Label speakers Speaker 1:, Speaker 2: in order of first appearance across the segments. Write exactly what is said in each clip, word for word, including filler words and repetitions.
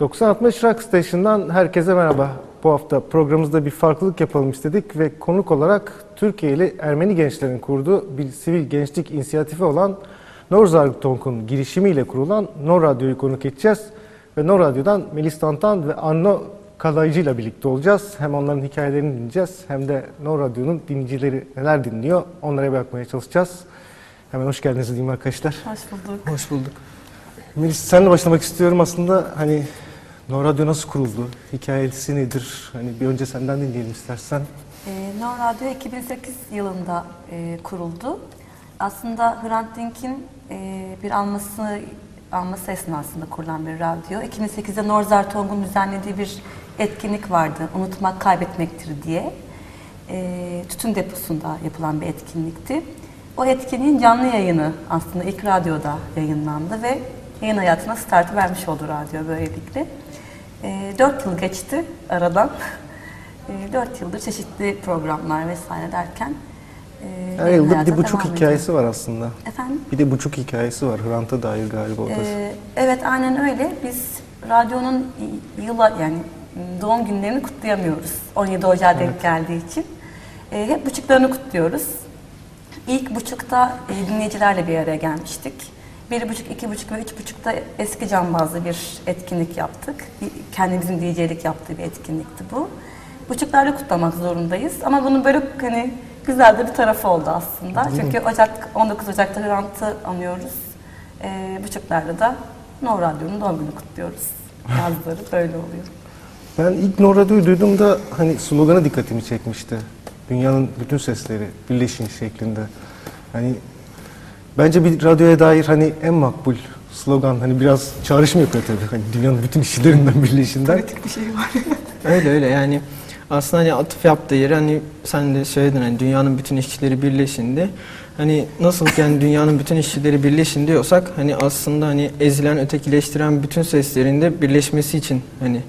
Speaker 1: doksan altmış Rock Station'dan herkese merhaba. Bu hafta programımızda bir farklılık yapalım istedik ve konuk olarak Türkiye'li Ermeni gençlerin kurduğu bir sivil gençlik inisiyatifi olan Norzargtonk'un girişimiyle kurulan Nor Radyo'yu konuk edeceğiz. Ve Nor Radyo'dan Melis Tantan ve Anno Kalaycı ile birlikte olacağız. Hem onların hikayelerini dinleyeceğiz hem de Nor Radyo'nun dinleyicileri neler dinliyor onlara bakmaya çalışacağız. Hemen hoş geldiniz diyeyim arkadaşlar.
Speaker 2: Hoş bulduk.
Speaker 3: Hoş bulduk.
Speaker 1: Melis, senle başlamak istiyorum aslında. Hani Nor Radyo nasıl kuruldu? Hikayesi nedir? Hani bir önce senden dinleyelim istersen.
Speaker 2: E, Nor Radyo iki bin sekiz yılında e, kuruldu. Aslında Hrant Dink'in e, bir alması alması esnasında kurulan bir radyo. iki bin sekizde Norzargtonk'un düzenlediği bir etkinlik vardı. Unutmak kaybetmektir diye. E, tütün deposunda yapılan bir etkinlikti. O etkinliğin canlı yayını aslında ilk radyoda yayınlandı ve yayın hayatına start vermiş oldu radyo böylelikle. E, dört yıl geçti aradan. E, dört yıldır çeşitli programlar vesaire derken e,
Speaker 1: Her yılda bir buçuk hikayesi var aslında.
Speaker 2: Efendim?
Speaker 1: Bir de buçuk hikayesi var Hrant'a dair galiba orada.
Speaker 2: E, evet aynen öyle. Biz radyonun yıla yani doğum günlerini kutlayamıyoruz. on yedi Ocağı denk evet. geldiği için. E, hep buçuklarını kutluyoruz. İlk buçukta e, dinleyicilerle bir araya gelmiştik. Bir buçuk, iki buçuk ve üç buçukta eski cambazlı bir etkinlik yaptık. Kendimizin D J'lik yaptığı bir etkinlikti bu. Buçuklarla kutlamak zorundayız ama bunun böyle hani güzel de bir tarafı oldu aslında. Değil Çünkü mi? Ocak on dokuz Ocak'ta Hrant'ı anıyoruz. E, buçuklarda da Nor Radyo'nun doğum günü kutluyoruz. Yazları böyle oluyor.
Speaker 1: Ben ilk Nor Radyo'yu duyduğumda hani sloganı dikkatimi çekmişti. Dünyanın bütün sesleri birleşin şeklinde. Hani bence bir radyoya dair hani en makbul slogan hani biraz çağrışım yapıyor tabii. Hani dünyanın bütün işlerinden birleşinden.
Speaker 2: Kritik bir şey var.
Speaker 3: Öyle öyle yani aslında hani atıf yaptığı yeri hani sen de söyledin hani dünyanın bütün işçileri birleşindi. Hani nasıl ki yani dünyanın bütün işçileri birleşin diyorsak hani aslında hani ezilen, ötekileştiren bütün seslerin de birleşmesi için hani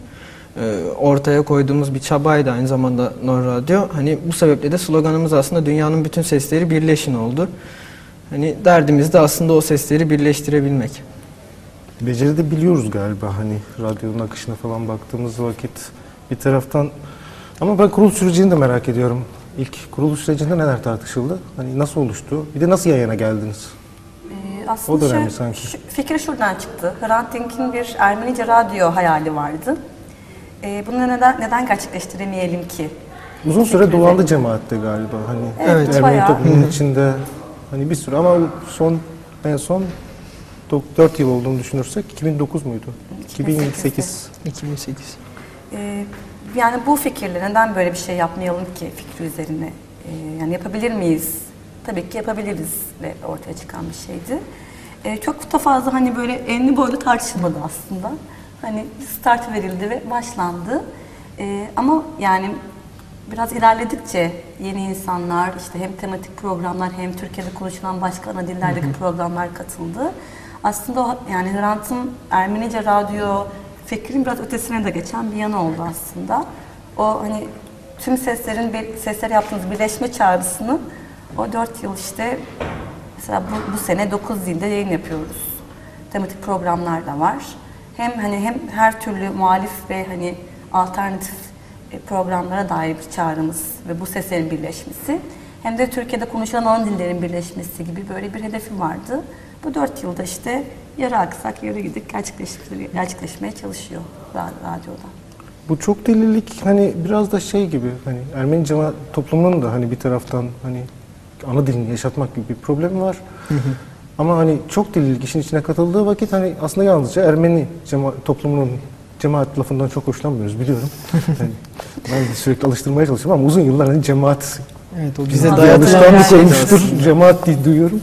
Speaker 3: ortaya koyduğumuz bir çabaydı aynı zamanda Nor Radyo. Hani bu sebeple de sloganımız aslında dünyanın bütün sesleri birleşin oldu. Hani derdimiz de aslında o sesleri birleştirebilmek.
Speaker 1: Beceri de biliyoruz galiba hani radyonun akışına falan baktığımız vakit bir taraftan. Ama ben kuruluş sürecini de merak ediyorum. İlk kuruluş sürecinde neler tartışıldı? Hani nasıl oluştu? Bir de nasıl yayına geldiniz?
Speaker 2: Ee, aslında
Speaker 1: o da önemli
Speaker 2: şu,
Speaker 1: sanki.
Speaker 2: Şu, fikir şuradan çıktı. Hrant Dink'in bir Ermenice radyo hayali vardı. Ee, bunu neden, neden gerçekleştiremeyelim ki?
Speaker 1: Uzun süre dolandı cemaatte galiba. Hani
Speaker 2: evet,
Speaker 1: Ermeni toplumunun içinde hani bir sürü ama son en son dört yıl olduğunu düşünürsek iki bin dokuz muydu? iki bin sekiz.
Speaker 3: iki bin sekiz.
Speaker 2: Ee, yani bu fikirle neden böyle bir şey yapmayalım ki fikri üzerine? Ee, yani yapabilir miyiz? Tabii ki yapabiliriz ve ortaya çıkan bir şeydi. Ee, çok da fazla hani böyle enli boylu tartışılmadı aslında. Hani start verildi ve başlandı. Ee, ama yani biraz ilerledikçe yeni insanlar, işte hem tematik programlar hem Türkiye'de konuşulan başka ana dillerdeki hı hı. programlar katıldı. Aslında o, yani Hrant'ın Ermenice radyo fikrin biraz ötesine de geçen bir yanı oldu aslında. O hani tüm seslerin sesler yaptığımız birleşme çağrısını o dört yıl işte mesela bu, bu sene dokuz dilde yayın yapıyoruz. Tematik programlar da var. Hem hani hem her türlü muhalif ve hani alternatif programlara dair bir çağrımız ve bu seslerin birleşmesi hem de Türkiye'de konuşulan ana dillerin birleşmesi gibi böyle bir hedefim vardı. Bu dört yılda işte yarı aksak yarı gidip gerçekleşmeye çalışıyor radyoda.
Speaker 1: Bu çok delilik hani biraz da şey gibi hani Ermeni cemaat toplumunun da hani bir taraftan hani ana dilini yaşatmak gibi bir problemi var. Ama hani çok delilik işin içine katıldığı vakit hani aslında yalnızca Ermeni cema toplumunun cemaat lafından çok hoşlanmıyoruz biliyorum. Yani ben de sürekli alıştırmaya çalışıyorum ama uzun yıllar hani cemaat
Speaker 3: evet, o bize dayatılan
Speaker 1: olmuştur. Cemaat diye duyuyorum.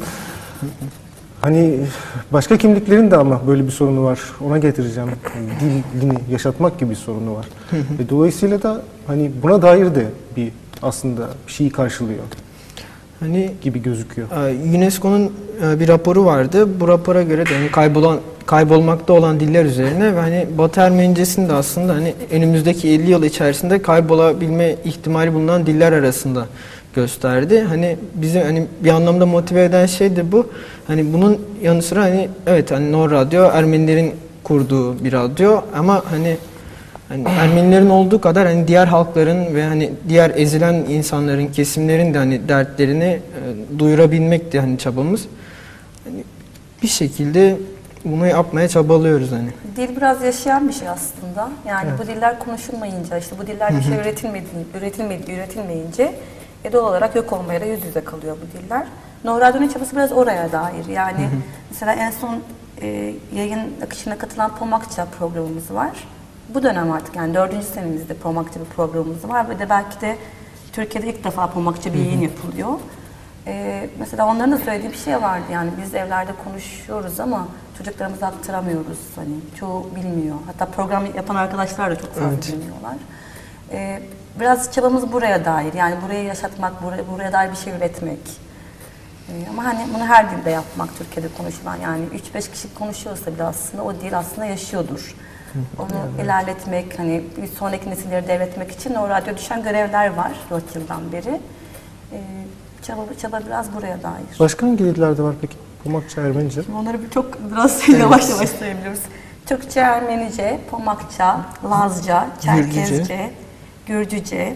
Speaker 1: Hani başka kimliklerin de ama böyle bir sorunu var. Ona getireceğim. Yani dilini yaşatmak gibi bir sorunu var. Ve dolayısıyla da hani buna dair de bir aslında bir şeyi karşılıyor.
Speaker 3: Hani
Speaker 1: gibi gözüküyor.
Speaker 3: UNESCO'nun bir raporu vardı. Bu rapora göre de hani kaybolan kaybolmakta olan diller üzerine ve hani Batı Ermenicesini de aslında hani önümüzdeki elli yıl içerisinde kaybolabilme ihtimali bulunan diller arasında gösterdi. Hani bizi hani bir anlamda motive eden şey de bu. Hani bunun yanı sıra hani evet hani Nor Radyo Ermenilerin kurduğu bir radyo ama hani hani Ermenilerin olduğu kadar hani diğer halkların ve hani diğer ezilen insanların, kesimlerin de hani dertlerini e, duyurabilmekti hani çabamız. Hani bir şekilde bunu yapmaya çabalıyoruz hani.
Speaker 2: Dil biraz yaşayan bir şey aslında. Yani evet. Bu diller konuşulmayınca, işte bu diller bir şey üretilmedi, üretilmedi, üretilmeyince e, doğal olarak yok olmaya da yüz yüze kalıyor bu diller. No Radyo'nun çabası biraz oraya dair. Yani hı hı. Mesela en son e, yayın akışına katılan Pomakça programımız var. Bu dönem artık yani dördüncü senemizde Pomakça bir programımız var ve de belki de Türkiye'de ilk defa Pomakça bir yayın yapılıyor. Ee, mesela onların da söylediği bir şey vardı, yani biz evlerde konuşuyoruz ama çocuklarımıza aktaramıyoruz, hani çoğu bilmiyor. Hatta program yapan arkadaşlar da çok fazla evet. bilmiyorlar. Ee, biraz çabamız buraya dair, yani burayı yaşatmak, buraya, buraya dair bir şey üretmek. Ee, ama hani bunu her dilde yapmak, Türkiye'de konuşulan, yani üç beş kişi konuşuyorsa bile aslında o dil aslında yaşıyordur. Onu evet. ilerletmek, hani bir sonraki nesilleri devretmek için o radyo düşen görevler var dört yıldan beri. Ee, çaba, çaba biraz buraya dair.
Speaker 1: Başka hangi dillerde var peki? Pomakça, Ermenice?
Speaker 2: Şimdi onları bir çok biraz evet. yavaş yavaş sayabiliyoruz. Türkçe, Ermenice, Pomakça, Lazca, Çerkezce, Gürcüce,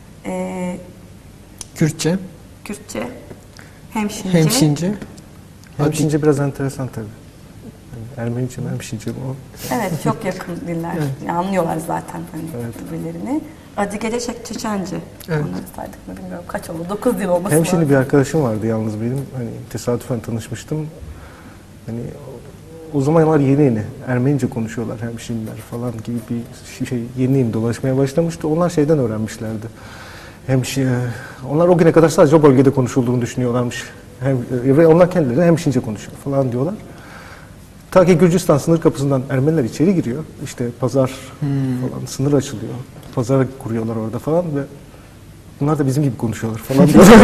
Speaker 2: e,
Speaker 3: Kürtçe,
Speaker 2: Kürtçe, Hemşince.
Speaker 3: Hemşince.
Speaker 1: Hemşince biraz enteresan tabii. Ermenice mi, Hemşince mi o?
Speaker 2: Evet, çok yakın diller. Evet. Yani anlıyorlar zaten hani evet. birbirlerini. Adigece, Çeçence. Evet. Onları saydık mı bilmiyorum. Kaç oldu? Dokuz yıl olması
Speaker 1: Hemşinli lazım. Bir arkadaşım vardı yalnız benim. Hani tesadüfen tanışmıştım. Hani o zamanlar yeni yeni Ermenice konuşuyorlar hemşinliler falan gibi bir şey yeni yeni dolaşmaya başlamıştı. Onlar şeyden öğrenmişlerdi. Hemşi, onlar o güne kadar sadece o bölgede konuşulduğunu düşünüyorlarmış. Hem, ve onlar kendileri hemşince konuşuyor falan diyorlar. Ta ki Gürcistan sınır kapısından Ermeniler içeri giriyor. İşte pazar hmm. falan, sınır açılıyor. Pazar kuruyorlar orada falan ve bunlar da bizim gibi konuşuyorlar falan diyorlar.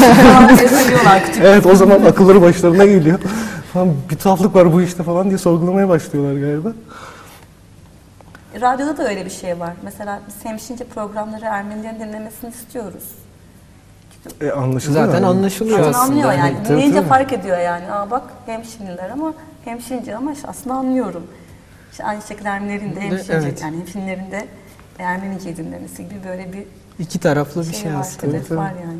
Speaker 1: Evet, o zaman akılları başlarına geliyor. Falan, bir tuhaflık var bu işte falan diye sorgulamaya başlıyorlar galiba.
Speaker 2: Radyoda da öyle bir şey var. Mesela biz hemşince programları Ermenilerin dinlemesini istiyoruz.
Speaker 1: E, anlaşılıyor
Speaker 3: Zaten
Speaker 1: yani.
Speaker 3: anlaşılıyor
Speaker 2: Zaten
Speaker 3: aslında.
Speaker 2: anlıyor yani.
Speaker 1: Tabii,
Speaker 2: Dinleyince
Speaker 1: tabii.
Speaker 2: fark ediyor yani. Aa bak hemşinliler ama hemşince ama aslında anlıyorum. İşte aynı şekilde Ermenilerin de hemşince, evet. yani hemşinlilerin de Ermenice'yi dinlemesi gibi böyle bir
Speaker 3: iki taraflı bir
Speaker 2: şey,
Speaker 3: şey
Speaker 2: var,
Speaker 3: aslında.
Speaker 2: evet, var yani.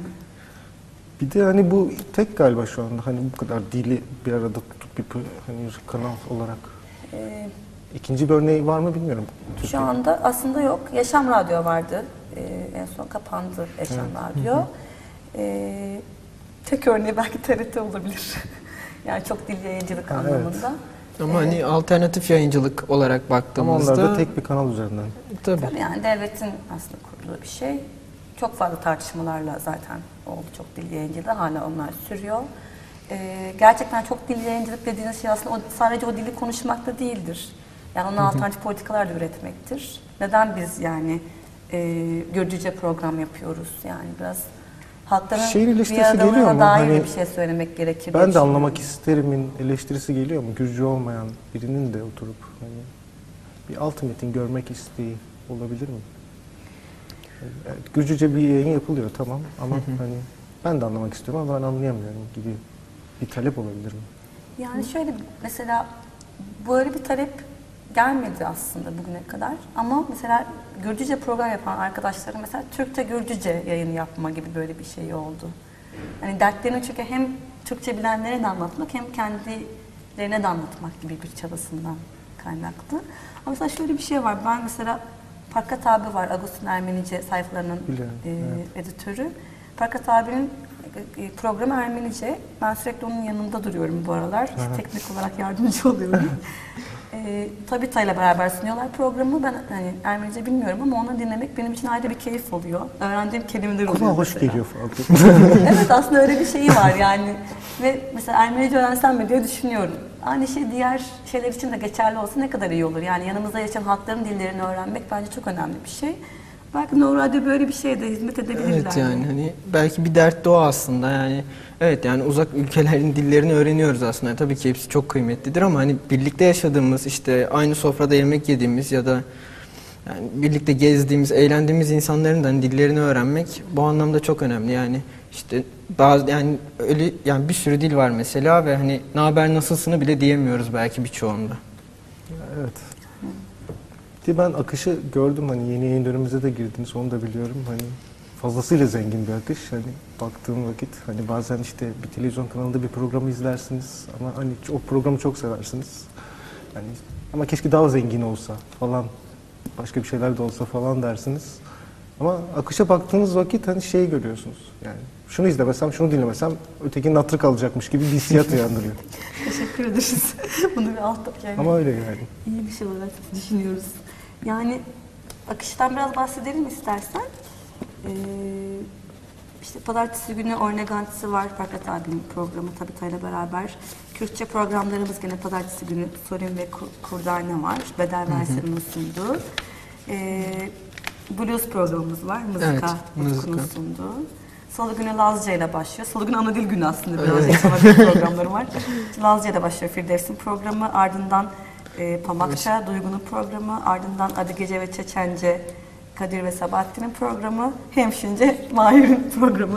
Speaker 1: Bir de hani bu tek galiba şu anda hani bu kadar dili bir arada tutup bir hani kanal olarak. Ee, İkinci bir örneği var mı bilmiyorum.
Speaker 2: Şu
Speaker 1: Türkiye'de.
Speaker 2: anda aslında yok. Yaşam Radyo vardı. Ee, en son kapandı Yaşam evet. Radyo. Ee, tek örneği belki T R T olabilir. Yani çok dil yayıncılık ha, anlamında.
Speaker 3: Evet. Ama ee, hani alternatif yayıncılık olarak baktığımızda...
Speaker 1: Ama onlar da tek bir kanal üzerinden.
Speaker 2: Tabii. Tabii yani devletin aslında kurduğu bir şey. Çok fazla tartışmalarla zaten oldu çok dil yayıncılığı. Hala onlar sürüyor. Ee, gerçekten çok dil yayıncılık dediğiniz şey aslında o, sadece o dili konuşmak da değildir. Yani onun alternatif politikalar da üretmektir. Neden biz yani e, Gürcüce program yapıyoruz? Yani biraz halkların bir aradalığına dair hani, bir şey söylemek gerekir.
Speaker 1: Ben de anlamak isterimin eleştirisi geliyor mu? Gürcü olmayan birinin de oturup hani bir altı metin görmek isteği olabilir mi? Yani, Gürcüce bir yayın yapılıyor tamam ama hani ben de anlamak istiyorum ama ben anlayamıyorum gibi bir talep olabilir mi?
Speaker 2: Yani şöyle mesela böyle bir talep gelmedi aslında bugüne kadar ama mesela Gürcüce program yapan arkadaşlarım mesela Türkçe Gürcüce yayın yapma gibi böyle bir şey oldu. Yani dertlerini çünkü hem Türkçe bilenlere de anlatmak hem kendilerine de anlatmak gibi bir çabasından kaynaklı. Ama mesela şöyle bir şey var. Ben mesela Parkat abi var, Agustin Ermenice sayfalarının e, evet. editörü. Parkat abinin e, programı Ermenice. Ben sürekli onun yanında duruyorum bu aralar. Teknik olarak yardımcı oluyorum. E, Tabita ile beraber sunuyorlar programı. Ben hani Ermenice bilmiyorum ama onu dinlemek benim için ayrı bir keyif oluyor. Öğrendiğim kelimeler oluyor.
Speaker 1: Kulağa hoş geliyor falan.
Speaker 2: Evet aslında öyle bir şeyi var yani. Ve mesela Ermenice öğrensem mi diye düşünüyorum. Aynı şey diğer şeyler için de geçerli olsa ne kadar iyi olur. Yani yanımızda yaşayan halkların dillerini öğrenmek bence çok önemli bir şey. Belki No Radyo böyle bir şeye de hizmet edebilirler.
Speaker 3: Evet yani hani belki bir dert de o aslında yani. Evet yani uzak ülkelerin dillerini öğreniyoruz aslında. Tabii ki hepsi çok kıymetlidir ama hani birlikte yaşadığımız işte aynı sofrada yemek yediğimiz ya da yani birlikte gezdiğimiz, eğlendiğimiz insanların da hani dillerini öğrenmek bu anlamda çok önemli. Yani işte bazı yani öyle yani bir sürü dil var mesela ve hani ne haber nasılsını bile diyemiyoruz belki birçoğunda.
Speaker 1: Evet. Ki ben akışı gördüm, hani yeni yayın dönemimize de girdiniz, onu da biliyorum. Hani fazlasıyla zengin bir akış. Hani baktığım vakit hani bazen işte bir televizyon kanalında bir programı izlersiniz ama hani o programı çok seversiniz. Yani ama keşke daha zengin olsa falan, başka bir şeyler de olsa falan dersiniz. Ama akışa baktığınız vakit hani şeyi görüyorsunuz. Yani şunu izlemesem, şunu dinlemesem ötekinin hatırı kalacakmış gibi bir hissiyat uyandırıyor.
Speaker 2: Teşekkür ederiz. Bunu bir altta yani.
Speaker 1: Ama öyle yani.
Speaker 2: İyi bir şey olarak düşünüyoruz. Yani akıştan biraz bahsedelim istersen. Ee, işte pazartesi günü Ornegantisi var. Ferhat abinin programı Tabita ile beraber. Kürtçe programlarımız gene pazartesi günü Sorin ve Kurdane var. Bedel versiyonunu sunduğu. Ee, Blues programımız var. Mızıka,
Speaker 3: Evet,
Speaker 2: Utku'nun
Speaker 3: mızıka.
Speaker 2: sunduğu. Salı günü Lazca ile başlıyor. Salı günü ana dil günü aslında biraz ana dil programları var. Lazca ile başlıyor Firdevs'in programı. Ardından e, Pamakça, Duygu'nun programı. Ardından Adı Gece ve Çeçence, Kadir ve Sabahattin'in programı. Hemşince, Mahir'in programı.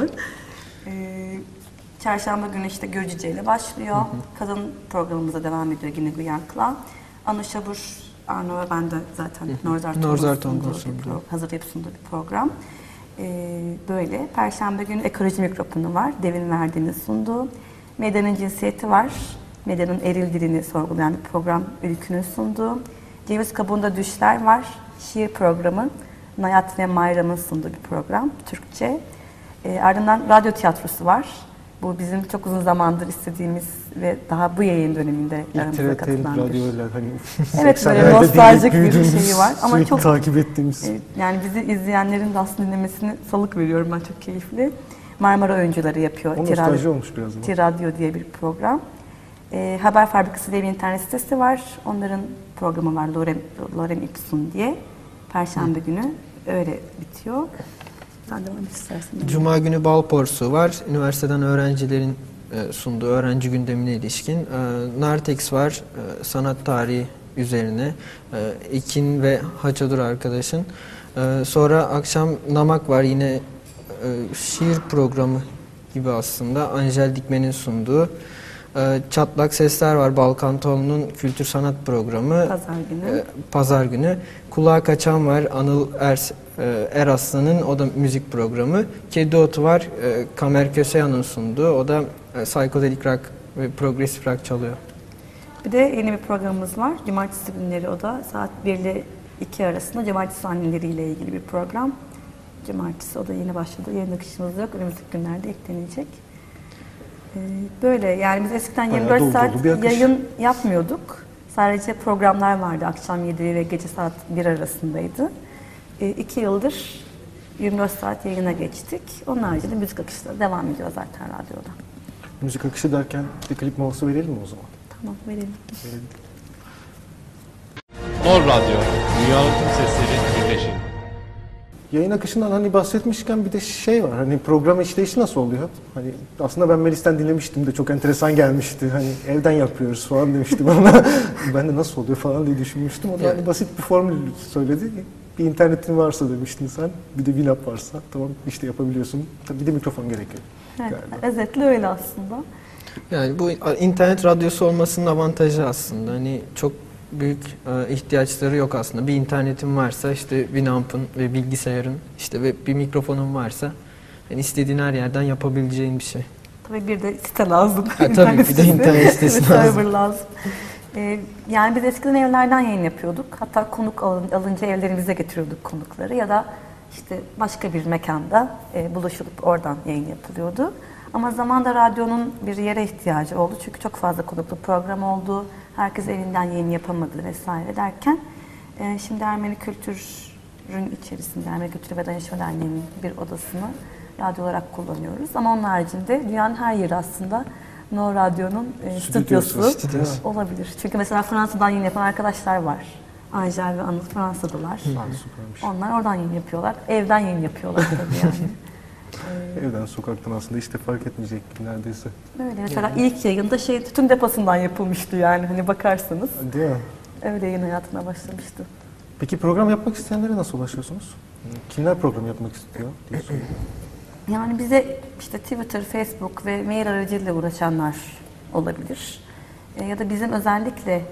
Speaker 2: E, Çarşamba günü işte Gürcüce ile başlıyor. Hı hı. Kadın programımıza devam ediyor yine Guyank'la. Anu Şabur, Arno ve ben de zaten Norzar Tong'un hazırlayıp sunduğu bir program. Ee, böyle. Perşembe günü ekoloji mikrofonu var. Devin Verdi'nin sunduğu. Medyanın cinsiyeti var. Medyanın eril dilini sorgulayan bir program Ülkü'nün sunduğu. Ceviz kabuğunda düşler var. Şiir programı. Nayat ve Mayram'ın sunduğu bir program. Türkçe. Ee, ardından radyo tiyatrosu var. Bu bizim çok uzun zamandır istediğimiz ve daha bu yayın döneminde aramıza katılan bir.
Speaker 1: Radyolar hani
Speaker 2: evet, böyle nostaljik bir şeyi var. Ama çok
Speaker 1: takip ettiğimiz.
Speaker 2: E, yani bizi izleyenlerin de aslında dinlemesini salık veriyorum ben, çok keyifli. Marmara oyuncuları yapıyor.
Speaker 1: O nostalji olmuş biraz ama.
Speaker 2: T-Radyo diye bir program. E, Haber Fabrikası diye bir internet sitesi var. Onların programı var, Lorem, Lorem Ipsum diye. Perşembe Hı. günü öyle bitiyor. Sen devam istersen.
Speaker 3: Cuma günü Bal Porsu var. Üniversiteden öğrencilerin e, sunduğu öğrenci gündemine ilişkin. E, Nartex var. E, sanat tarihi üzerine. E, Ekin ve Haçadur arkadaşın. E, sonra akşam Namak var. Yine e, şiir programı gibi aslında. Angel Dikmen'in sunduğu. E, Çatlak Sesler var. Balkan Tolu'nun kültür sanat programı.
Speaker 2: Pazar günü.
Speaker 3: E, Pazar günü. Kulağa Kaçan var. Anıl Ers Eraslan'ın, o da müzik programı. Kedi Otu var, e, Kamer Köseyan'ın sunduğu, o da e, psychedelic rock ve progressive rock çalıyor.
Speaker 2: Bir de yeni bir programımız var. Cumartesi günleri, o da saat bir ile iki arasında cumartesi anneleriyle ilgili bir program. Cumartesi, o da yeni başladı. Yayın akışımız yok. Önümüzdeki günlerde eklenecek. Ee, böyle yani biz eskiden yirmi dört saat yayın yapmıyorduk. Sadece programlar vardı. Akşam yedi ve gece saat bir arasındaydı. E, iki yıldır yirmi dört saat yayına geçtik. Onun haricinde müzik akışları devam ediyor zaten radyoda.
Speaker 1: Müzik akışı derken bir klip molası verelim mi o zaman?
Speaker 2: Tamam, verelim.
Speaker 1: verelim.
Speaker 4: Nor Radyo, dünyanın tüm sesleri birleşin.
Speaker 1: Yayın akışından hani bahsetmişken bir de şey var, hani program işleyişi nasıl oluyor? Hani aslında ben Melis'ten dinlemiştim de çok enteresan gelmişti. Hani evden yapıyoruz falan demiştim ama ben de nasıl oluyor falan diye düşünmüştüm. O da hani basit bir formül söyledi. Bir internetin varsa demiştin sen, bir de Winamp varsa tamam işte yapabiliyorsun. Tabii bir de mikrofon gerekiyor.
Speaker 2: Evet, özetle öyle aslında.
Speaker 3: Yani bu internet radyosu olmasının avantajı aslında. Hani çok büyük e, ihtiyaçları yok aslında. Bir internetin varsa, işte Winamp'ın ve bilgisayarın, işte ve bir mikrofonun varsa, yani istediğin her yerden yapabileceğin bir şey.
Speaker 2: Tabii bir de site lazım.
Speaker 3: Ha, tabii bir de internet sitesi lazım.
Speaker 2: Server lazım. Ee, yani biz eskiden evlerden yayın yapıyorduk. Hatta konuk alın, alınca evlerimize getiriyorduk konukları ya da işte başka bir mekanda e, buluşulup oradan yayın yapılıyordu. Ama zamanda radyonun bir yere ihtiyacı oldu. Çünkü çok fazla konuklu program oldu. Herkes evinden yayın yapamadı vesaire derken e, şimdi Ermeni Kültür'ün içerisinde Ermeni Kültür ve Danışma Derneği'nin bir odasını radyo olarak kullanıyoruz. Ama onun haricinde dünyanın her yeri aslında No Radyo'nun e, stüdyosu, stüdyosu olabilir. Çünkü mesela Fransa'dan yayın yapan arkadaşlar var. Angel ve Anıl Fransa'dalar.
Speaker 1: Hı,
Speaker 2: onlar oradan yayın yapıyorlar. Evden yayın yapıyorlar tabii yani.
Speaker 1: Evden, sokaktan aslında işte fark etmeyecek neredeyse.
Speaker 2: Öyle. Mesela yani ilk yayında şey tütün deposundan yapılmıştı yani hani bakarsanız.
Speaker 1: Değil mi?
Speaker 2: Öyle yayın hayatına başlamıştı.
Speaker 1: Peki program yapmak isteyenlere nasıl ulaşıyorsunuz? Kimler program yapmak istiyor diye soruyorum.
Speaker 2: Yani bize işte Twitter, Facebook ve mail aracılığıyla uğraşanlar olabilir. E, ya da bizim özellikle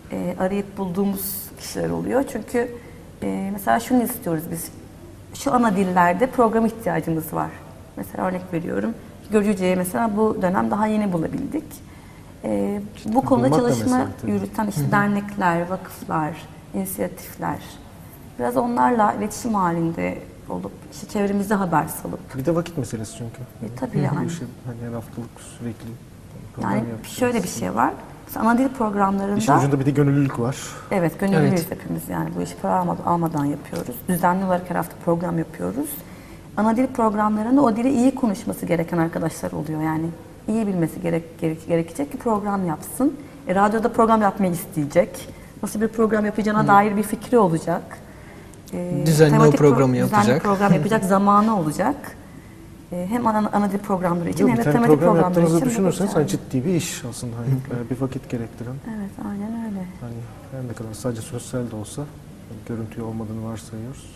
Speaker 2: e, arayıp bulduğumuz kişiler oluyor. Çünkü e, mesela şunu istiyoruz biz. Şu ana dillerde program ihtiyacımız var. Mesela örnek veriyorum. Gürcüce'yi mesela bu dönem daha yeni bulabildik. E, bu konuda
Speaker 1: bulmak da
Speaker 2: çalışma
Speaker 1: mesele tabii.
Speaker 2: yürüten işte dernekler, vakıflar, inisiyatifler. Biraz onlarla iletişim halinde olup işte çevremizde haber salıp.
Speaker 1: Bir de vakit meselesi çünkü.
Speaker 2: E, tabii yani.
Speaker 1: Bu işin hani her haftalık sürekli program
Speaker 2: Yani
Speaker 1: yapacağız.
Speaker 2: şöyle bir şey var. Mesela ana dil programlarında
Speaker 1: İşin ucunda bir de gönüllülük var.
Speaker 2: evet gönüllüyüz
Speaker 3: Evet.
Speaker 2: hepimiz yani bu işi para almadan, almadan yapıyoruz. Düzenli olarak her hafta program yapıyoruz. Ana dil programlarında o dili iyi konuşması gereken arkadaşlar oluyor yani. İyi bilmesi gerek, gerek, gerekecek ki program yapsın. E, radyoda program yapmayı isteyecek. Nasıl bir program yapacağına dair bir fikri olacak. E,
Speaker 3: Düzenli o
Speaker 2: tematik
Speaker 3: programı
Speaker 2: pro-
Speaker 3: yapacak.
Speaker 2: Düzenli program yapacak zamanı olacak. E, hem ana, ana dil programları için
Speaker 1: Yok,
Speaker 2: hem
Speaker 1: bir
Speaker 2: de
Speaker 1: tane
Speaker 2: tematik
Speaker 1: program
Speaker 2: programları
Speaker 1: yaptığınızı
Speaker 2: için. bu
Speaker 1: düşünürseniz
Speaker 2: güzel.
Speaker 1: hani ciddi bir iş aslında. Hani bayağı bir vakit gerektiren.
Speaker 2: Evet aynen öyle.
Speaker 1: Hani her ne kadar sadece sosyal de olsa hani görüntü olmadığını varsayıyoruz.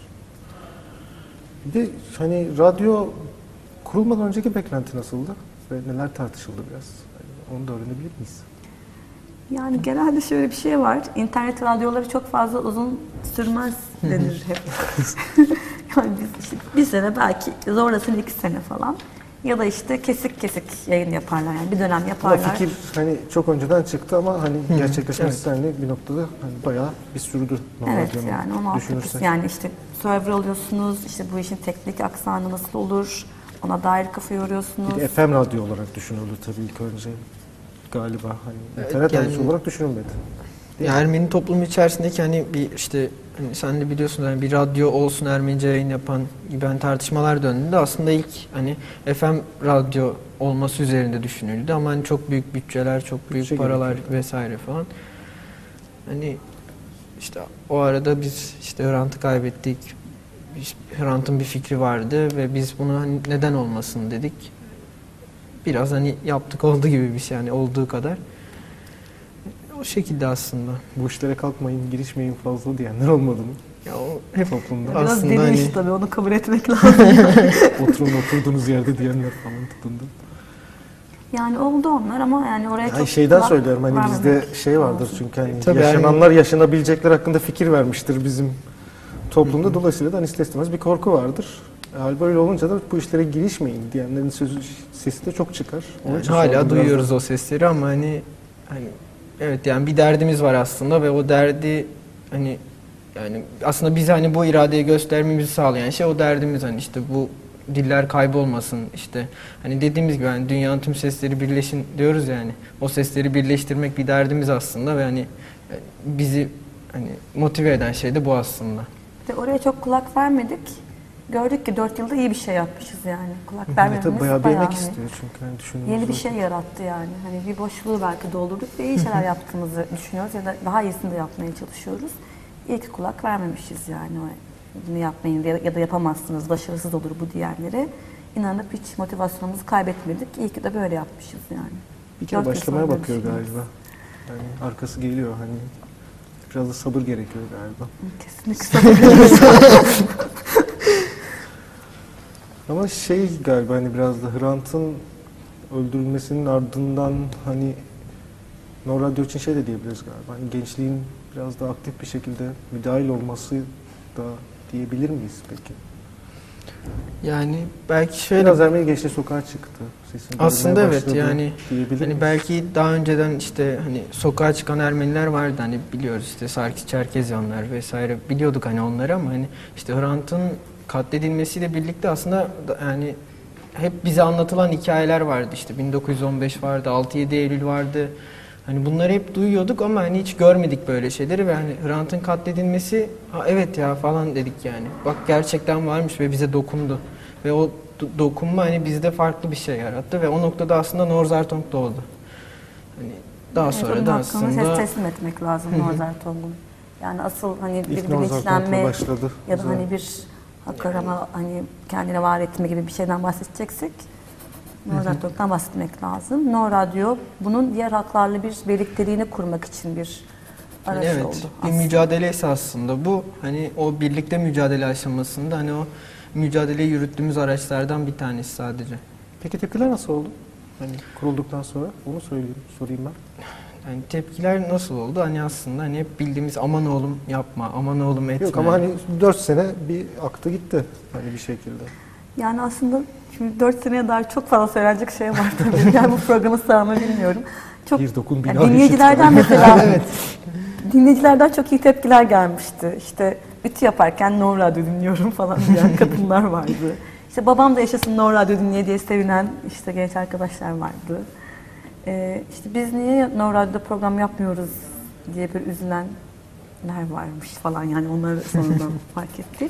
Speaker 1: Bir de hani radyo kurulmadan önceki beklenti nasıldı ve neler tartışıldı biraz? Hani onu da öğrenebilir miyiz?
Speaker 2: Yani genelde şöyle bir şey var. İnternet radyoları çok fazla uzun sürmez denir hep. Yani biz işte bir sene belki zorlasın iki sene falan. Ya da işte kesik kesik yayın yaparlar yani bir dönem
Speaker 1: Ama
Speaker 2: yaparlar.
Speaker 1: fikir hani çok önceden çıktı ama hani gerçekleşmesi hani bir noktada hani bayağı bir sürdü.
Speaker 2: Evet
Speaker 1: radyonun
Speaker 2: yani onun altyapısı
Speaker 1: düşünürsek.
Speaker 2: yani işte server alıyorsunuz, işte bu işin teknik aksanı nasıl olur, ona dair kafa yoruyorsunuz.
Speaker 1: Bir de F M radyo olarak düşünüldü tabii ilk önce galiba hani
Speaker 3: Evet,
Speaker 1: internet
Speaker 3: yani-
Speaker 1: radyosu olarak düşünülmedi. Değil
Speaker 3: Ya
Speaker 1: mi?
Speaker 3: Ermeni toplumu içerisindeki hani bir işte hani sen de biliyorsun hani bir radyo olsun Ermenice yayın yapan gibi hani tartışmalar döndüğünde aslında ilk hani F M radyo olması üzerinde düşünüldü ama hani çok büyük bütçeler, çok büyük
Speaker 1: Bütçe
Speaker 3: paralar
Speaker 1: gerekiyor.
Speaker 3: vesaire falan. Hani işte o arada biz işte Hrant'ı kaybettik. İşte Hrant'ın bir fikri vardı ve biz bunu hani neden olmasın dedik. Biraz hani yaptık olduğu gibi bir şey yani olduğu kadar. O şekilde aslında.
Speaker 1: Bu işlere kalkmayın, girişmeyin fazla diyenler olmadı mı?
Speaker 3: Ya o hep
Speaker 1: Toplumda.
Speaker 2: Biraz
Speaker 3: aslında
Speaker 2: deli
Speaker 3: hani-
Speaker 2: iş tabii onu kabul etmek lazım.
Speaker 1: Oturun oturduğunuz yerde diyenler falan tutundu.
Speaker 2: Yani oldu onlar ama yani oraya
Speaker 1: Yani
Speaker 2: çok
Speaker 1: şeyden
Speaker 2: kulak
Speaker 1: söylüyorum hani bizde
Speaker 2: vermemek
Speaker 1: şey vardır
Speaker 2: lazım.
Speaker 1: çünkü hani
Speaker 3: Tabii
Speaker 1: yaşananlar yaşanabilecekler hakkında fikir vermiştir bizim toplumda. Dolayısıyla da hani ister istemez bir korku vardır. E, hal böyle olunca da bu işlere girişmeyin diyenlerin sözü, sesi de çok çıkar. Onun
Speaker 3: Yani
Speaker 1: için
Speaker 3: hala
Speaker 1: sordum biraz
Speaker 3: duyuyoruz
Speaker 1: da.
Speaker 3: o sesleri ama hani hani evet yani bir derdimiz var aslında ve o derdi hani yani aslında bize hani bu iradeyi göstermemizi sağlayan şey o derdimiz hani işte bu diller kaybolmasın işte hani dediğimiz gibi hani dünyanın tüm sesleri birleşin diyoruz yani o sesleri birleştirmek bir derdimiz aslında ve hani e, bizi hani motive eden şey de bu aslında.
Speaker 2: İşte oraya çok kulak vermedik. Gördük ki dört yılda iyi bir şey yapmışız yani. Kulak
Speaker 1: Hı hı,
Speaker 2: vermememiz
Speaker 1: tabii bayağı bir
Speaker 2: bayağı
Speaker 1: emek
Speaker 2: hani
Speaker 1: istiyor çünkü hani düşündüğünüz
Speaker 2: yeni bir
Speaker 1: vakit.
Speaker 2: şey yarattı yani. Hani bir boşluğu belki doldurduk ve iyi şeyler yaptığımızı düşünüyoruz ya da daha iyisini de yapmaya çalışıyoruz. İyi ki kulak vermemişiz yani. O, bunu yapmayın ya ya da yapamazsınız, başarısız olur bu diyenlere. İnanıp hiç motivasyonumuzu kaybetmedik. İyi ki de böyle yapmışız yani.
Speaker 1: Bir kere
Speaker 2: Dört yıl
Speaker 1: başlamaya
Speaker 2: sonra
Speaker 1: bakıyor
Speaker 2: düşünüyoruz.
Speaker 1: galiba. Yani arkası geliyor hani biraz da sabır gerekiyor galiba.
Speaker 2: Kesinlikle.
Speaker 1: Ama şey galiba hani biraz da Hrant'ın öldürülmesinin ardından hani No Radyo için şey de diyebiliriz galiba. Hani gençliğin biraz daha aktif bir şekilde müdahil olması da diyebilir miyiz peki?
Speaker 3: Yani belki şöyle
Speaker 1: Biraz Ermeni gençliği sokağa çıktı. Sesini
Speaker 3: aslında
Speaker 1: duyurmaya
Speaker 3: evet
Speaker 1: başladı
Speaker 3: yani
Speaker 1: diyebilir
Speaker 3: hani
Speaker 1: miyiz?
Speaker 3: belki daha önceden işte hani sokağa çıkan Ermeniler vardı hani biliyoruz işte Sarkis Çerkezyanlar vesaire biliyorduk hani onları ama hani işte Hrant'ın katledilmesiyle birlikte aslında da- yani hep bize anlatılan hikayeler vardı işte bin dokuz yüz on beş vardı altı yedi Eylül vardı hani bunları hep duyuyorduk ama hani hiç görmedik böyle şeyleri ve hani Hrant'ın katledilmesi ha evet ya falan dedik yani bak gerçekten varmış ve bize dokundu ve o do- dokunma hani bizde farklı bir şey yarattı ve o noktada aslında Norzartong doğdu. Hani daha
Speaker 2: Evet,
Speaker 3: sonra
Speaker 2: onun
Speaker 3: da
Speaker 2: hakkını
Speaker 3: aslında
Speaker 2: teslim etmek lazım Norzartong'un. Yani asıl hani bir
Speaker 1: İlk Norzartong'la
Speaker 2: bilinçlenme
Speaker 1: başladı.
Speaker 2: ya da
Speaker 1: Güzel.
Speaker 2: hani bir hak arama, hani kendine var etme gibi bir şeyden bahsedeceksek Norzartong'dan bahsetmek lazım. No Radyo bunun diğer haklarla bir birlikteliğini kurmak için bir araç
Speaker 3: evet,
Speaker 2: oldu.
Speaker 3: bir
Speaker 2: aslında.
Speaker 3: mücadele esasında bu hani o birlikte mücadele aşamasında hani o mücadeleyi yürüttüğümüz araçlardan bir tanesi sadece.
Speaker 1: Peki tepkiler nasıl oldu? Hani kurulduktan sonra onu söyleyeyim, sorayım ben.
Speaker 3: Yani tepkiler nasıl oldu? Hani aslında hani hep bildiğimiz aman oğlum yapma, aman oğlum etme.
Speaker 1: Yok ama hani dört sene bir aktı gitti hani bir şekilde.
Speaker 2: Yani aslında şimdi dört seneye dair çok fazla söylenecek şey var tabii. Yani bu programı sığar bilmiyorum. Çok,
Speaker 1: Bir dokun bina
Speaker 2: yani dinleyicilerden
Speaker 1: işit.
Speaker 2: mesela evet. dinleyicilerden çok iyi tepkiler gelmişti. İşte ütü yaparken No Radyo dinliyorum falan diyen kadınlar vardı. İşte babam da yaşasın No Radyo dinleye diye sevinen işte genç arkadaşlar vardı. Ee, işte biz niye No Radyo'da program yapmıyoruz diye bir üzülenler varmış falan, yani onları sonradan fark ettik.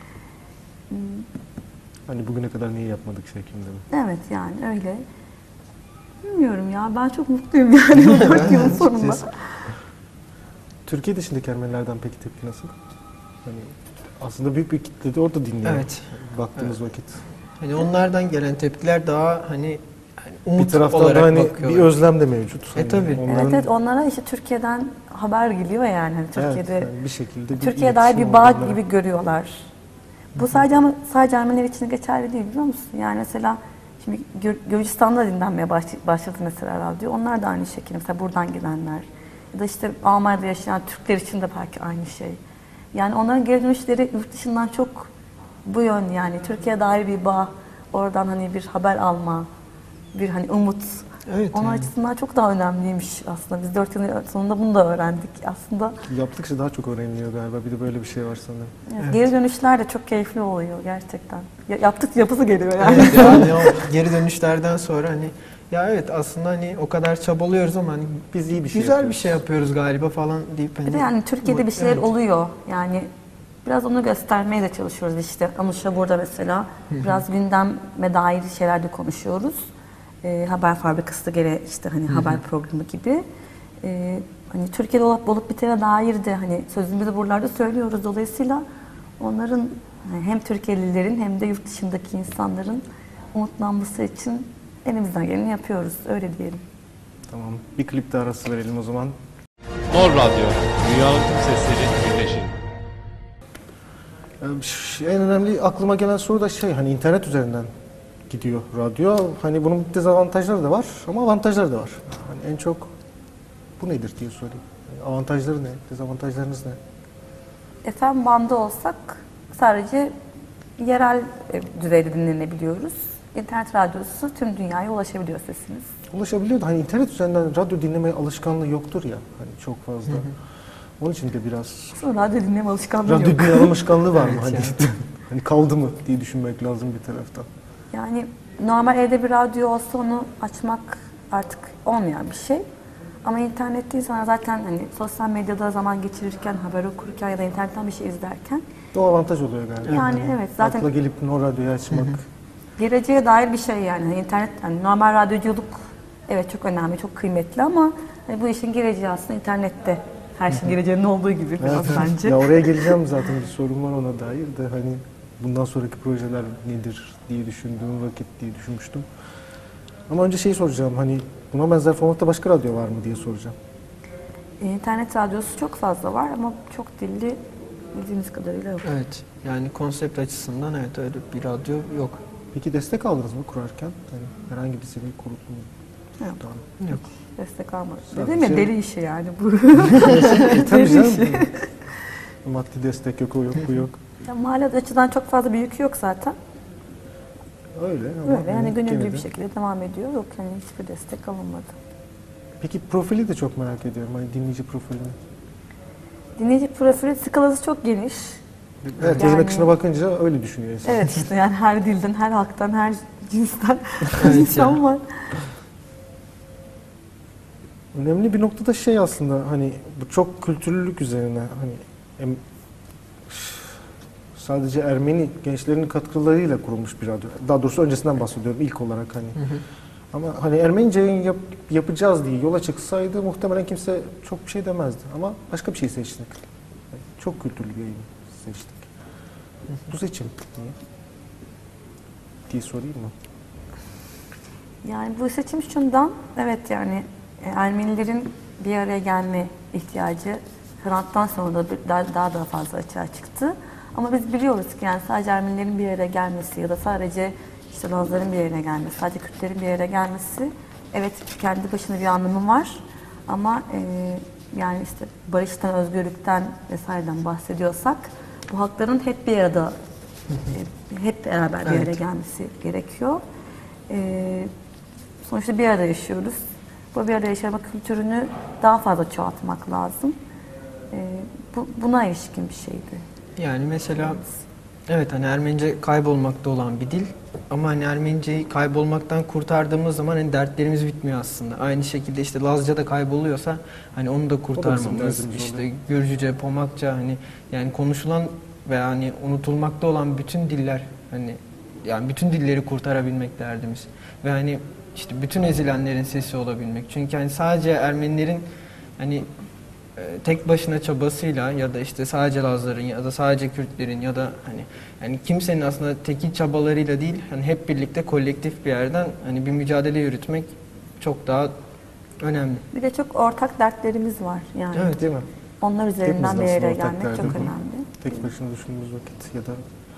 Speaker 1: Hani bugüne kadar niye yapmadık şeklinde mi?
Speaker 2: Evet, yani öyle. Bilmiyorum ya, ben çok mutluyum yani bu dört yılın sonunda.
Speaker 1: Siz- Türkiye dışındaki Ermenilerden peki tepki nasıl? Hani aslında büyük bir kitle de orada dinliyor.
Speaker 3: Evet.
Speaker 1: Baktığımız vakit.
Speaker 3: Hani onlardan gelen tepkiler daha hani umut
Speaker 1: Bir taraftan
Speaker 3: olarak
Speaker 1: da hani
Speaker 3: bakıyorlar.
Speaker 1: bir özlem de mevcut.
Speaker 3: E,
Speaker 1: Hani
Speaker 3: tabii.
Speaker 1: onların-
Speaker 2: Evet evet, onlara işte Türkiye'den haber geliyor yani. Hani Türkiye'de
Speaker 1: Evet, yani bir şekilde bir
Speaker 2: Türkiye'ye dair
Speaker 1: iletişim
Speaker 2: bir bağ
Speaker 1: olduğunda-
Speaker 2: gibi görüyorlar. Bu sadece ama sadece Ermeniler için geçerli değil, biliyor musun? Yani mesela şimdi Gür- Gürcistan'da dinlenmeye baş- başladı mesela radyo. Onlar da aynı şekilde, mesela buradan gelenler. Ya da işte Almanya'da yaşayan Türkler için de belki aynı şey. Yani onların geri dönüşleri yurt dışından çok bu yön, yani Türkiye'ye dair bir bağ, oradan hani bir haber alma, bir hani umut.
Speaker 3: Evet,
Speaker 2: Onun
Speaker 3: yani.
Speaker 2: açısından çok daha önemliymiş aslında. Biz dört yılın sonunda bunu da öğrendik aslında.
Speaker 1: Yaptıkça daha çok öğreniliyor galiba. Bir de böyle bir şey var sanırım.
Speaker 2: Evet,
Speaker 3: Evet.
Speaker 2: Geri dönüşler de çok keyifli oluyor gerçekten. Ya, yaptıkça yapısı geliyor yani.
Speaker 3: Evet, yani o geri dönüşlerden sonra hani ya evet aslında hani o kadar çabalıyoruz ama hani
Speaker 1: Biz iyi bir şey
Speaker 3: güzel bir
Speaker 1: yapıyoruz.
Speaker 3: şey yapıyoruz galiba falan deyip hani
Speaker 2: Bir de yani Türkiye'de bir şeyler
Speaker 3: Evet.
Speaker 2: oluyor. Yani biraz onu göstermeye de çalışıyoruz işte. Anuş'a burada mesela biraz gündeme dair şeyler de konuşuyoruz. Ee, haber fabrikası da gene işte hani haber programı gibi. Ee, hani Türkiye'de olup, olup bitene dair de hani sözümüzü buralarda söylüyoruz. Dolayısıyla onların yani hem Türkiye'lilerin hem de yurt dışındaki insanların umutlanması için elimizden geleni yapıyoruz. Öyle diyelim.
Speaker 1: Tamam. Bir klip de arası verelim o zaman.
Speaker 4: Nor Radyo, dünyanın tüm sesleri birleşin.
Speaker 1: Ee, ş- En önemli aklıma gelen soru da şey, hani internet üzerinden gidiyor radyo. Hani bunun dezavantajları da var ama avantajları da var. Hani en çok bu nedir diye sorayım. Yani avantajları ne? Dezavantajlarınız ne?
Speaker 2: F M bandı olsak sadece yerel e, düzeyde dinlenebiliyoruz. İnternet radyosu tüm dünyaya ulaşabiliyor sesiniz.
Speaker 1: Ulaşabiliyor da hani internet üzerinden radyo dinleme alışkanlığı yoktur ya. Hani çok fazla. Onun için de biraz
Speaker 2: Sonra radyo dinleme alışkanlığı
Speaker 1: radyo
Speaker 2: yok.
Speaker 1: dinleme alışkanlığı var mı?
Speaker 3: Evet
Speaker 1: Hani,
Speaker 3: ya.
Speaker 1: hani kaldı mı diye düşünmek lazım bir taraftan.
Speaker 2: Yani normal evde bir radyo olsa onu açmak artık olmayan bir şey. Ama internette insanlar zaten hani sosyal medyada zaman geçirirken, haber okurken ya da internetten bir şey izlerken
Speaker 1: O avantaj oluyor galiba.
Speaker 2: yani evet zaten
Speaker 1: Akla gelip o radyoyu açmak.
Speaker 2: geleceğe dair bir şey yani. Hani internet, hani normal radyoculuk evet çok önemli, çok kıymetli ama hani bu işin geleceği aslında internette. Her şeyin geleceğinin olduğu gibi biraz bence.
Speaker 1: Ya oraya geleceğim, zaten bir sorum var ona dair de hani bundan sonraki projeler nedir diye düşündüğüm vakit diye düşünmüştüm. Ama önce şeyi soracağım, hani buna benzer formatta başka radyo var mı diye soracağım.
Speaker 2: İnternet radyosu çok fazla var ama çok dilli bildiğimiz kadarıyla yok.
Speaker 3: Evet. Yani konsept açısından evet öyle bir radyo yok.
Speaker 1: Peki destek aldınız mı kurarken? Hani herhangi bir sivil kurulum mu?
Speaker 2: Yok.
Speaker 1: Tamam.
Speaker 3: Yok.
Speaker 2: Destek almadı.
Speaker 1: Sadece-
Speaker 2: Dedim ya, deli işi yani bu.
Speaker 1: E, tabii
Speaker 2: Deli
Speaker 1: canım.
Speaker 2: işi.
Speaker 1: Maddi destek yok, o yok, bu yok.
Speaker 2: Ya, mali açıdan çok fazla bir yükü yok zaten.
Speaker 1: Öyle ama
Speaker 2: Böyle yani
Speaker 1: hani gene
Speaker 2: gönüllü
Speaker 1: de-
Speaker 2: bir şekilde devam ediyor. Yok yani hiçbir destek alınmadı.
Speaker 1: Peki profili de çok merak ediyorum, hani dinleyici profilini.
Speaker 2: Dinleyici profili skalası çok geniş.
Speaker 1: Evet,
Speaker 2: Yani-
Speaker 1: yayın akışına bakınca öyle düşünüyor insan.
Speaker 2: Evet işte yani her dilden, her halktan, her cinsten
Speaker 3: Evet
Speaker 2: insan
Speaker 3: ya.
Speaker 2: var.
Speaker 1: Önemli bir noktada şey aslında, hani bu çok kültürlülük üzerine, hani em- sadece Ermeni gençlerinin katkılarıyla kurulmuş bir radyo. Daha doğrusu öncesinden bahsediyorum ilk olarak hani. Ama hani Ermenice yayın yap, yapacağız diye yola çıksaydı muhtemelen kimse çok bir şey demezdi. Ama başka bir şey seçtik. Yani çok kültürlü bir yayın seçtik. Bu seçim niye? Diye sorayım mı?
Speaker 2: Yani bu seçim şundan, evet yani e, Ermenilerin bir araya gelme ihtiyacı Hrant'tan sonra da bir- daha, daha da fazla açığa çıktı. Ama biz biliyoruz ki yani sadece Ermenilerin bir araya gelmesi ya da sadece işte Lazların bir araya gelmesi, sadece Kürtlerin bir araya gelmesi evet kendi başına bir anlamı var. Ama e, yani işte barıştan, özgürlükten vesaireden bahsediyorsak bu hakların hep bir arada, e, hep beraber bir araya
Speaker 3: Evet.
Speaker 2: gelmesi gerekiyor. E, sonuçta bir arada yaşıyoruz. Bu bir arada yaşama kültürünü daha fazla çoğaltmak lazım. E, bu, buna ilişkin bir şeydi.
Speaker 3: Yani mesela evet hani Ermenice kaybolmakta olan bir dil ama hani Ermeniceyi kaybolmaktan kurtardığımız zaman hani dertlerimiz bitmiyor aslında. Aynı şekilde işte Lazca da kayboluyorsa hani onu da kurtarmamız,
Speaker 1: derdimiz
Speaker 3: işte
Speaker 1: oluyor.
Speaker 3: Gürcüce, Pomakça hani yani konuşulan ve hani unutulmakta olan bütün diller hani yani bütün dilleri kurtarabilmek derdimiz. Ve hani işte bütün ezilenlerin sesi olabilmek. Çünkü hani sadece Ermenilerin hani e, tek başına çabasıyla ya da işte sadece Lazların ya da sadece Kürtlerin ya da hani yani kimsenin aslında tekil çabalarıyla değil hani hep birlikte kolektif bir yerden hani bir mücadele yürütmek çok daha önemli.
Speaker 2: Bir de çok ortak dertlerimiz var yani.
Speaker 3: Evet.
Speaker 1: Değil mi?
Speaker 2: Onlar üzerinden
Speaker 1: Hepimizin
Speaker 2: bir
Speaker 1: aslında
Speaker 2: araya
Speaker 1: ortak
Speaker 2: gelmek çok
Speaker 1: derdi bu.
Speaker 2: önemli.
Speaker 1: Tek başına düşündüğümüz vakit ya da...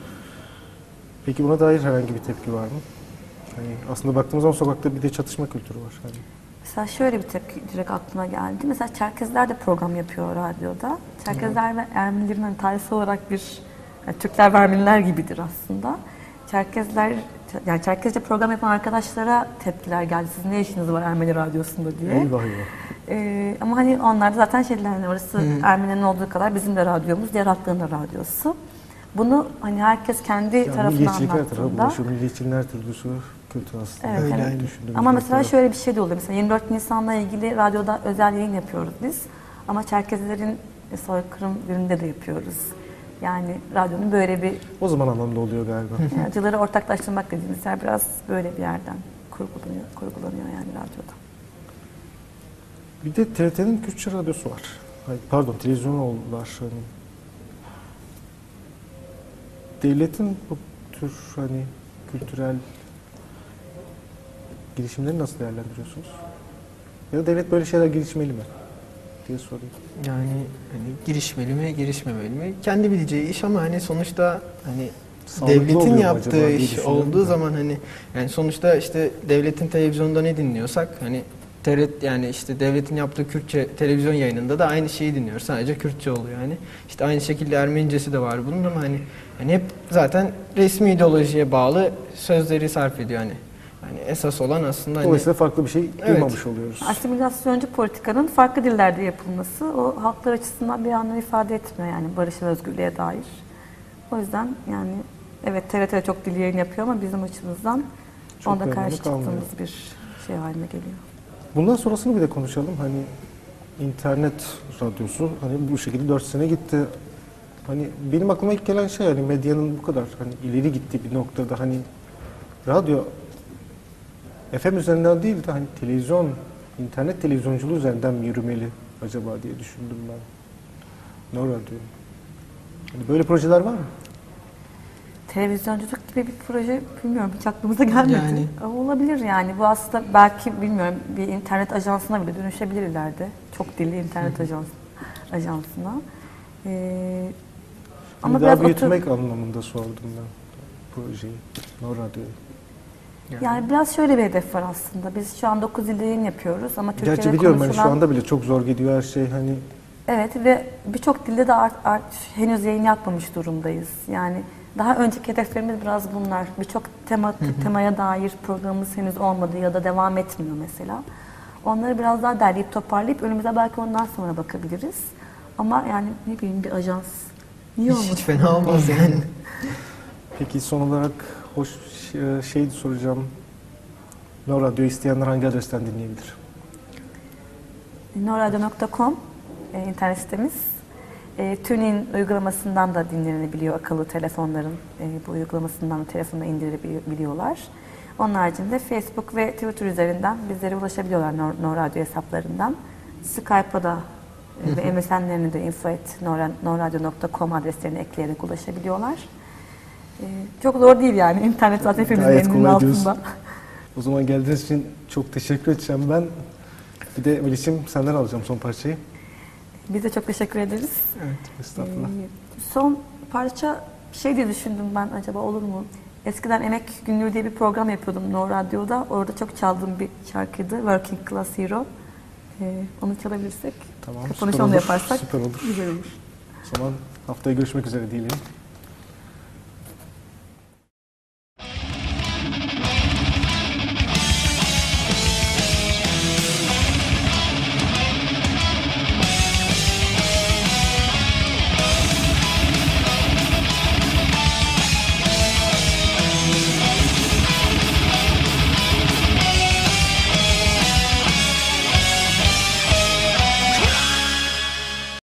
Speaker 1: Peki buna dair herhangi bir tepki var mı? Hani aslında baktığımız zaman sokakta bir de çatışma kültürü var. Hani
Speaker 2: Mesela şöyle bir tepki direkt aklıma geldi. Mesela Çerkezler de program yapıyor radyoda. Çerkezler ve Ermenilerin hani tarihsel olarak bir yani Türkler ve Ermeniler gibidir aslında. Çerkezler yani Çerkezce program yapan arkadaşlara tepkiler geldi. Sizin ne işiniz var Ermeni radyosunda diye.
Speaker 1: eyvah eyvah.
Speaker 2: Ee, ama hani onlar da zaten şeyler hani orası Ermenilerin olduğu kadar bizim de radyomuz, diğer halkların da radyosu. Bunu hani herkes kendi
Speaker 1: Ya
Speaker 2: tarafından
Speaker 1: milliyetçilik her tarafa
Speaker 2: anlattığında.
Speaker 1: bulaşıyor. Milliyetçiliğin her türlüsü kötü aslında.
Speaker 2: Evet,
Speaker 3: Öyle,
Speaker 2: evet.
Speaker 3: öyle.
Speaker 1: Düşündüğümüz
Speaker 2: Ama mesela
Speaker 1: noktada.
Speaker 2: şöyle bir şey de oluyor. Mesela yirmi dört Nisan'la ilgili radyoda özel yayın yapıyoruz biz. Ama Çerkezlerin soykırım gününde de yapıyoruz. Yani radyonun böyle bir
Speaker 1: O zaman anlamda oluyor galiba.
Speaker 2: yani acıları ortaklaştırmak dediğimiz yer biraz böyle bir yerden kurgulanıyor, kurgulanıyor yani radyoda.
Speaker 1: Bir de T R T'nin Kürtçe radyosu var. Hayır, pardon, televizyonu oldular. Hani devletin bu tür hani kültürel girişimleri nasıl değerlendiriyorsunuz? Ya da devlet böyle şeyler girişmeli mi diye sorayım.
Speaker 3: Yani hani girişmeli mi, girişmemeli mi? Kendi bileceği iş ama hani sonuçta hani
Speaker 1: Sağlıklı oluyor
Speaker 3: devletin
Speaker 1: mu
Speaker 3: yaptığı
Speaker 1: acaba diye
Speaker 3: iş
Speaker 1: düşünüyorum
Speaker 3: olduğu
Speaker 1: da.
Speaker 3: zaman hani yani sonuçta işte devletin televizyonda ne dinliyorsak hani T R T yani işte devletin yaptığı Kürtçe televizyon yayınında da aynı şeyi dinliyoruz. Sadece Kürtçe oluyor yani. İşte aynı şekilde Ermenicesi de var bunun ama hani hani hep zaten resmi ideolojiye bağlı sözleri sarf ediyor hani. Yani esas olan aslında hani
Speaker 1: Dolayısıyla farklı bir şey
Speaker 3: Evet.
Speaker 1: duymamış oluyoruz.
Speaker 2: Asimilasyoncu politikanın farklı dillerde yapılması o halklar açısından bir anlam ifade etmiyor yani barış ve özgürlüğe dair. O yüzden yani evet T R T çok dil yayın yapıyor ama bizim açımızdan
Speaker 1: Çok
Speaker 2: onda
Speaker 1: bir
Speaker 2: karşı
Speaker 1: anlamı kalmıyor.
Speaker 2: çıktığımız bir şey haline geliyor.
Speaker 1: Bundan sonrasını bir de konuşalım. Hani internet radyosu hani bu şekilde dört sene gitti. Hani benim aklıma ilk gelen şey hani medyanın bu kadar hani ileri gittiği bir noktada hani radyo F M üzerinden değil de hani televizyon, internet televizyonculuğu üzerinden mi yürümeli acaba diye düşündüm ben. No radyo. Hani böyle projeler var mı?
Speaker 2: Televizyonculuk gibi bir proje bilmiyorum hiç aklımıza gelmedi.
Speaker 3: Yani.
Speaker 2: Ama olabilir yani. Bu aslında belki bilmiyorum bir internet ajansına bile dönüşebilir ileride. Çok dilli internet ajans, ajansına. Ee,
Speaker 1: Ama
Speaker 2: ama
Speaker 1: daha
Speaker 2: biraz
Speaker 1: büyütmek
Speaker 2: otur,
Speaker 1: anlamında sordum ben projeyi. No radyoyu.
Speaker 2: yani biraz şöyle bir hedef var aslında. Biz şu an dokuz dilde yayın yapıyoruz ama Türkiye'de
Speaker 1: Gerçi biliyorum hani
Speaker 2: konuşulan...
Speaker 1: şu anda bile çok zor gidiyor her şey hani
Speaker 2: Evet ve birçok dilde de art, art, henüz yayın yapmamış durumdayız. Yani daha önceki hedeflerimiz biraz bunlar. Birçok tema, temaya dair programımız henüz olmadı ya da devam etmiyor mesela. Onları biraz daha derleyip toparlayıp önümüze belki ondan sonra bakabiliriz. Ama yani ne bileyim bir ajans niye
Speaker 3: hiç,
Speaker 2: olmasın?
Speaker 3: hiç fena olmaz yani.
Speaker 1: Peki son olarak hoş e, şey soracağım. No Radyo isteyenler hangi adresten dinleyebilir?
Speaker 2: noradio nokta com e, internet sitemiz. E, TuneIn uygulamasından da dinlenebiliyor akıllı telefonların. E, bu uygulamasından da telefonuna indirebiliyorlar. Onun haricinde Facebook ve Twitter üzerinden bizlere ulaşabiliyorlar No, no Radyo hesaplarından. Skype'a da e, ve M S N'lerine de info at noradio nokta com adreslerine ekleyerek ulaşabiliyorlar. E, çok zor değil yani. İnternet zaten hepimizin
Speaker 1: Gayet
Speaker 2: elinin
Speaker 1: kolay diyorsun.
Speaker 2: altında.
Speaker 1: O zaman geldiğiniz için çok teşekkür edeceğim ben. Bir de Melis'im senden alacağım son parçayı.
Speaker 2: Biz de çok teşekkür ederiz.
Speaker 1: Evet. Estağfurullah.
Speaker 2: Ee, son parça şey diye düşündüm ben acaba olur mu? Eskiden Emek Günlüğü diye bir program yapıyordum No Radyo'da. Orada çok çaldığım bir şarkıydı. Working Class Hero. Ee, onu çalabilirsek,
Speaker 1: Tamam.
Speaker 2: kapanışı
Speaker 1: süper
Speaker 2: onu
Speaker 1: olur,
Speaker 2: yaparsak
Speaker 1: Süper olur.
Speaker 2: güzel olur.
Speaker 1: O zaman haftaya görüşmek üzere diyelim.